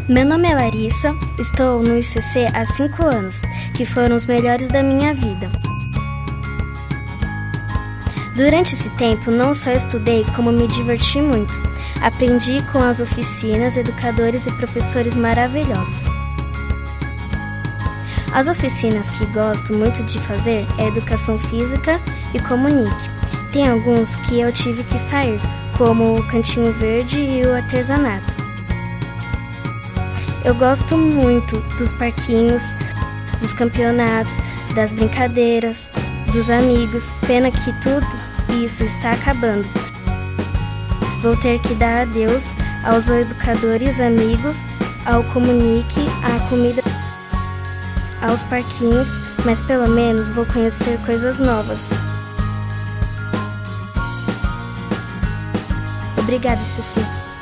Meu nome é Larissa, estou no ICC há 5 anos, que foram os melhores da minha vida. Durante esse tempo, não só estudei, como me diverti muito. Aprendi com as oficinas, educadores e professores maravilhosos. As oficinas que gosto muito de fazer é Educação Física e Comunique. Tem alguns que eu tive que sair, como o Cantinho Verde e o Artesanato. Eu gosto muito dos parquinhos, dos campeonatos, das brincadeiras, dos amigos. Pena que tudo isso está acabando. Vou ter que dar adeus aos educadores, amigos, ao Comunique, à comida, aos parquinhos, mas pelo menos vou conhecer coisas novas. Obrigada, Ceci.